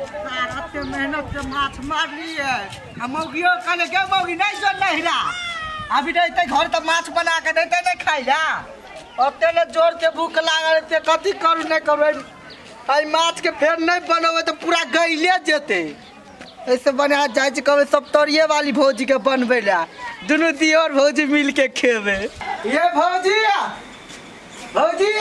मेहनत से माछ मार लिए मौगियो कहले के मौगी नहीं जो नहिरा अभी रहते घर तो माछ बना के देते नहीं खाई जा अब जोर के भूख लागल ते कथी करू नहीं करू आई माछ के फेर नहीं बनवे तो पूरा गइले जेते ऐसे बना जाय छै कहबे सब तोरिये वाली भौजी के बनबे ला दुनु दियोर भौजी मिल के खेबे ये भौजी भौजी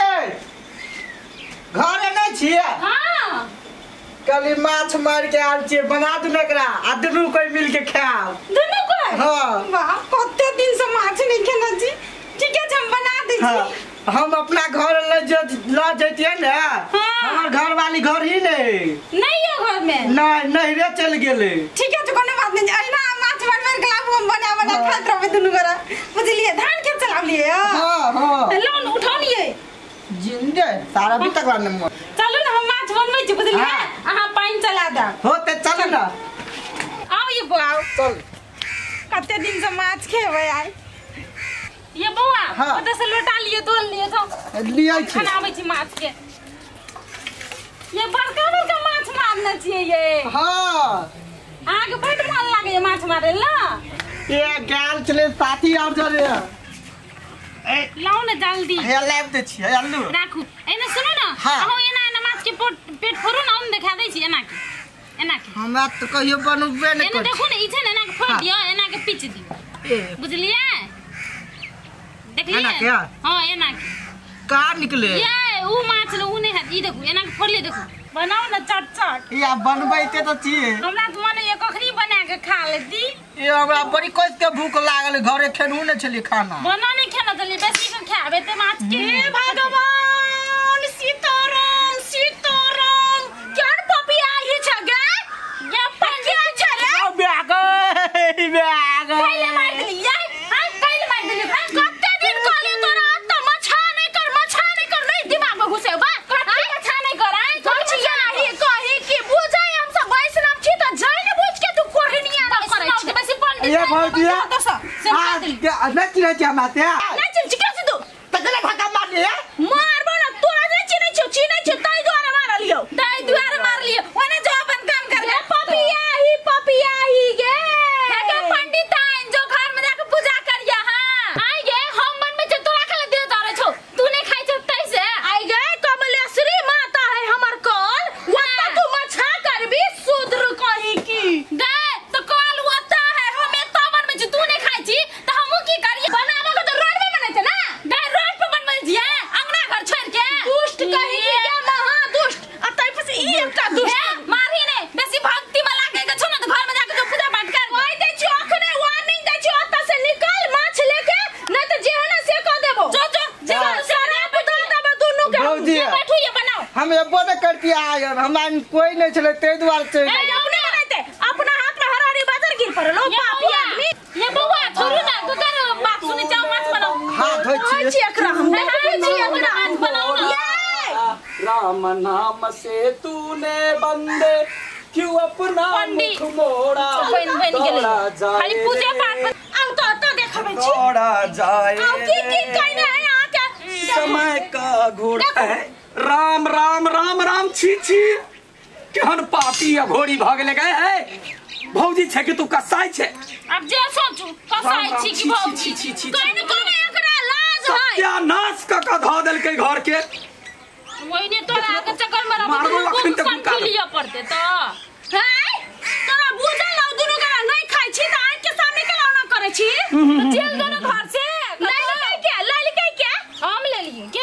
घर नहीं छिए हां कली माछ मार के आल छिए बना दू नकरा आ दुनु कोई मिल के खाओ दुनु कोई हां वाह कते दिन से माछ नहीं खेना जी ठीक है हम बना दै छी हम अपना घर ला जैतिए ना हमर घर वाली घर ही नहीं है घर में नहीं रे चल गेले ठीक है तो कोनो बात नहीं अहिना माछ बनबै के लाबू हम बना खात रहबे दुनु गोरा बुझलिए धान के चलाव लिए हां लोन उठानिए जिंदे सारा भी तक लाने चलो ना हम माछ बनबै छी बुझलिए अहाँ पानी चला द होते चल ना आओ ये बुआओ चल कते दिन से माछ खेबै आई ये बउआ ओते से लोटा लिए तोल लिए तो लियै छी बनाबै छी माछ के ये बड़का बड़का माछ मारना चाहिए ये हां आगे बड़ मन लागे ये माछ मारे ला ये गाल चले साथी और जरे ए लाओ ना जल्दी हे लेब दे छी अल्लू राखू एने सुनो ना अहो एना माछ के पेट फोड़ू ना हम देखा दै छी एना के हमरा तो कहियो बनबे नहीं कर एने देखो ना ई छै ना एना के फोड़ दियो एना के पीच दियो बुझलिए देखलिए एना क्या हां एना के का निकले ये ऊ माछ उ नहीं है ई देखो एना के फोड़ ले देखो बनाओ ना चट या बनबैते तो छिए हमरा त मन ये कखनी बना के खा लेती ये हमरा बड़ी कोस के भूख लागल घरे खेनू न छली खाना बना नहीं खाना चली बेसी के खाबे ते माछ के हे भगवान सीताराम सीताराम केन पपिया ही छगे ये पंजिया छले बैग पहले मार दिली यार हां पहले मार दिली कते दिन कहले तोरा त मछा नहीं कर नहीं दिमाग में घुसे बा मछा नहीं कर ये भौजिया नहीं चिन्ह छी हमरा ते नहीं चिन्ह छी कैसे तू तकले भागा मार ले मारबो ना तोरा नहीं चिन्ह छी ताई द्वारा मार लियो ओने जो अपन काम कर ले पपिया ही गे के पंडित आइन जो घर में जाके पूजा करिया हां आई गे हम मन में तोरा खले दे तारे छौ तू नहीं खाइ छ तै से आई गे कमलेश्वरी माता है हमर कौन वत्ता तू मछा करबी शूद्र कहि की गे तो कॉल वत्ता है हमें तवन में तू नहीं खाइ छी त हमहु की करिए बनाबो के तो रोड में बनै छै ना गे रोड पे बनबै छिए अंगना घर छोड़ के दुष्ट कहि की गे महा दुष्ट आ तै पे ई एकटा दुष्ट मारी ने बेसी भक्ति में लागे के छ ना तो घर में जाके जो पूजा पाठ कर ओइ दै छी अखने वार्निंग दै छी ओता से निकाल माछ लेके नहीं तो जे है ना से क देबो जो सारा बदल देबो दोनों के ये बैठो ये बनाओ हम एबो न करती आय हमरा कोई नहीं छले ते द्वार से अपना हाथ में हरारी बाजार गिर पड़लो पापी आदमी ये बउआ छोड़ू ना तू कर बात सुनी जाओ माछ बनाओ हां धोई छी एकरा हम नहीं छी एकरा हाथ बनाओ ना राम नाम से तूने बंदे क्यों अपना मुख मोड़ा तोड़ा जाए खाली पूजा पाठ आउ तो देखबे छी तोड़ा जाए आउ की कहने है यहां के समय का घोड़ा है राम राम राम राम छी केहन पापी या घोड़ी भागले गए है भौजी छै कि तू कसाई छै अब जे सोचू कसाई छी कि भौजी कहने कहने एकरा लाज है सत्यानाश का ध देलकै घर के ओइने तोरा के चक्कर में मारबो लिया पड़ते तो है तोरा बुझल लौ दुनु के नहीं खाइ छी त आइ के सामने के लौना करे छी तो जेल दोनो घर से ले के हम ले लिए के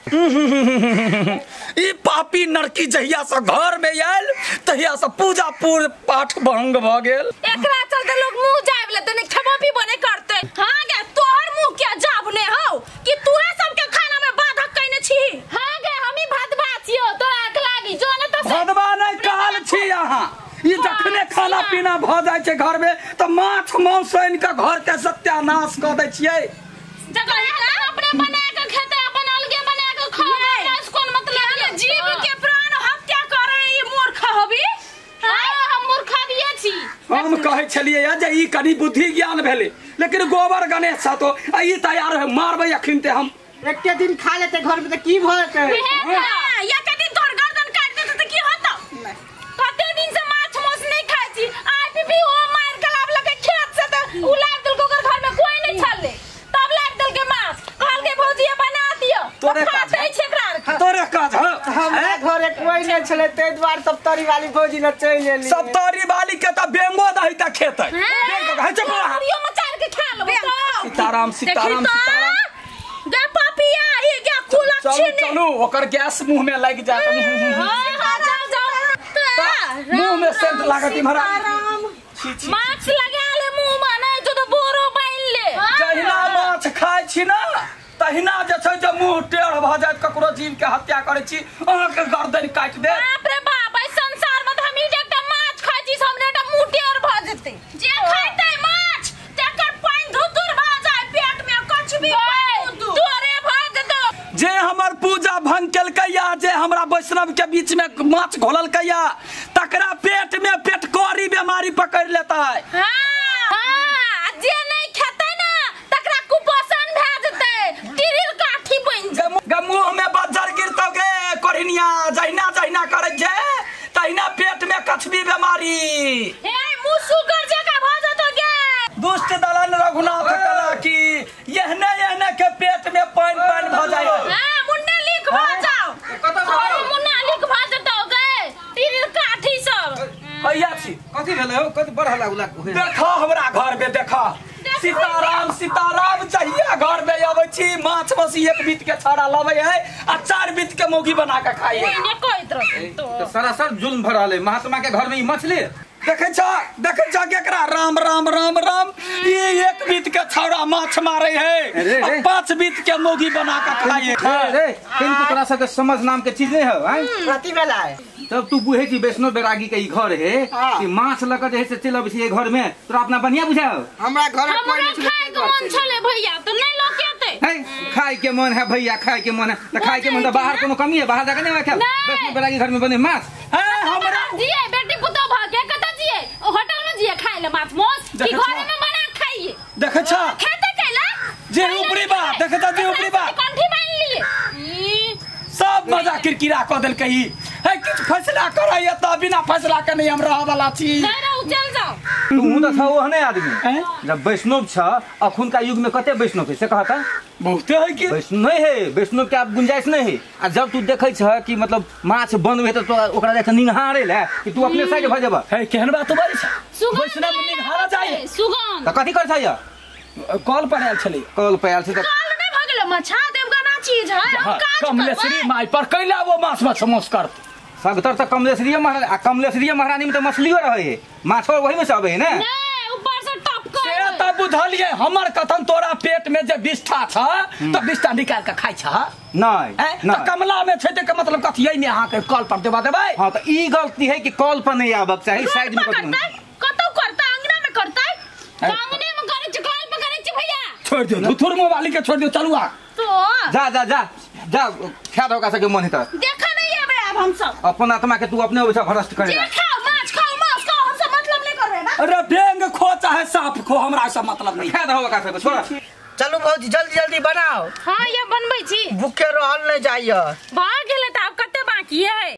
लते ई पापी नरकी जहिया से घर में आयल तहिया से पूजा पाठ भंग भ गेल एकरा चलते लोग मुंह जाबले त नहीं खेबो भी बने करते हां गे तोहर मुंह क्या जाबने हो कि तूहे सबके खाना में बाधक कइने छी हां गे हमी भदवा छियो तोरा के लागी जो न त भदवा नहीं कहल छी यहां ई जखने खाना पीना भ जाय छै घर में त माछ मांस इनका घर के सत्यानाश क दै छियै जगह अपने बना के खेते अपन अलगे बना के खाए कौन मतलब जीव के प्राण हत्या करे ई मूर्ख हबी हां हम मूर्ख हबिए छी हम कहै छलिए जे ई कनी बुद्धि ज्ञान भेले लेकिन गोबर गणेश तो ई तैयार है मारबै अखिनते हम एकटे दिन खा लेते घर में त की भ के या के दिन तोर गर्दन काट देते त की होत कते दिन छले ते द्वार सप्तरी वाली भौजी न चल लेली सप्तरी वाली के त बेंगो दही त खेतै बेंगो है चुप रह हरियो मचार के खा लो सीताराम सीताराम सीताराम गे पापिया ये क्या कुलक्षण चलो ओकर गैस मुंह में लग जात हां जाओ मुंह में सेंट लागत इमरा माछ लगा ले मुंह में नहीं तो बोरो बाइन ले जहिना माछ खाय छी ना तहिना जे छै जे मुंह टेढ़ भ जात ककरो जीव के हत्या करे छी अहाँ के गर्दन काट दे बाप रे बाप इस संसार में हम ही एकटा माछ खाय छी हमरे एकटा मुंह टेढ़ भ जेते जे खाइते माछ तकर पाइन धुतुर भ जाय पेट में कुछ भी तोरे भ जेतो जे हमर पूजा भंग केलकैया जे हमरा वैष्णव के बीच में माछ घोललकैया तकरा पेट में पेटकोरी बीमारी पकड़ लेता है हां जे नहीं खेतै ना तकरा कुपोषण भ जेतै टिरिल काठी बन जेतै मुंह में बज्जर गिरतौ गे कोरिनिया जहिना जहिना करे जे तहिना पेट में कछबी बीमारी ए मुंह सुगर जका भ जेतो गे दुष्ट दलन रघुनाथ कला की यहने यहने के पेट में पानी पानी भ जाय हां मुन्ने लिख भ जाओ कतौ मुन्ना लिख भ जेतो गे टिरिल काठी सब भैया छी कथि भेलै हो कथि बड़ हल्ला उला देखा हमरा घर में देखा सीताराम सीताराम चाहिए घर में आवे छी माछ मछली एक बीत के छाड़ा लावे है आ 4 बीत के मौगी बना के खाइए ने कहत रह तो सरासर जुल्म भ रहले महात्मा के घर में ई मछली देखे छ केकरा राम राम राम राम ये एक बीत के छौड़ा माछ मारे है 5 बीत के मौगी बना के खाइए रे किनको तोरा सब के समझ नाम के चीज नहीं है हैं कथि भेला है तब तू बुझे छी वैष्णव बैरागी के ई घर है कि माछ लग जे से चलब छी घर में तोरा अपना बढ़िया बुझाओ हमरा घर में कोई नहीं खाए के मन छले भैया तो नहीं लो केते है खाए के मन है भैया खाए के मन है तो खाए के मन तो बाहर कोनो कमी है बाहर जाके नहीं खा वैष्णव बैरागी घर में बने माछ है हमरा जिए बेटी पुतो भागे कत जिए होटल में जिए खाए ले माछ मोस की घर में बना खाइए देखे छ खेते कैला जे ऊपरी बात देखे छ जे ऊपरी बात कंठी बांध लिए सब मजा किरकिरा क देल कही है किछ फैसला करैया त बिना फैसला के नहीं हम रह वाला छी नहीं रहो चल जाओ तू तो छ ओहने आदमी जब वैष्णव छ अखुन का युग में कते वैष्णव है से कहता बहुते है कि वैष्णव नहीं है वैष्णव के आप गुंजाइश नहीं है आ जब तू देखे छ कि मतलब माछ बनबे तो ओकरा देख निहारे ले कि तू अपने साइड भ जेबा है केहन बात बारी छ वैष्णव में निहारा जाए सुगन त कथि कर छ या कॉल पर आयल छले कॉल पे आयल छ त काल नहीं भगले मछा देवगना चीज है हम काज कमलेश्वरी माई पर कैला वो माछ में समोस करत सगतर त कमलेश्वरी महारानी आ कमलेश्वरी महारानी में तो मछलियो रहे है माछो वही में से आवे है ना नहीं ऊपर से टपक से त बुझलिए हमर कथन तोरा पेट में जे विष्ठा छ त विष्ठा निकाल के खाइ छ नहीं त कमला में छै के मतलब कथि है ने अहाँ के कॉल पर देबा देबै हां त ई गलती है कि कॉल पर नहीं आबक चाहिए साइड में कतो करता अंगना में करता अंगने में करे छ कॉल पर करे छ भैया छोड़ दियो धुथुर मोबाइल के छोड़ दियो चलू आ तो जा जा जा जा ख्याल होगा सके मन है देखा नहीं है बे अब हम सब अपन आत्मा के तू अपने वैसा भ्रष्ट करेगा खाओ माछ हमसे मतलब नहीं कर रहे ना अरे बेंग खो चाहे सांप खो हमरा से मतलब नहीं ख्याल होगा सके छोड़ चलू भौजी जल्दी जल्दी बनाओ हां ये बनबै छी भूखे रहल नहीं जाइए भाग गेले त अब कते बाकी है